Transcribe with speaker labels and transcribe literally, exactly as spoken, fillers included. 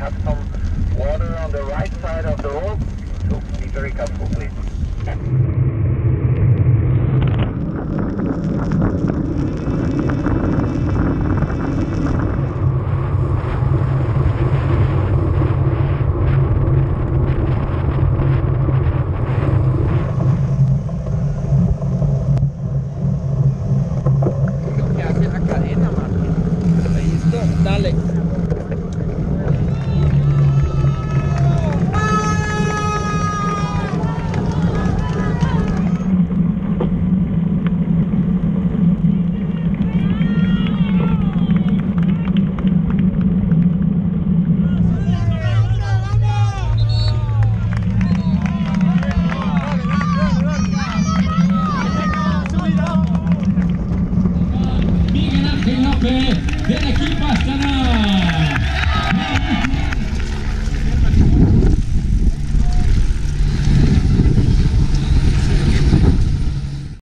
Speaker 1: have some water on the right side of the road, so be very careful, please.
Speaker 2: Subida.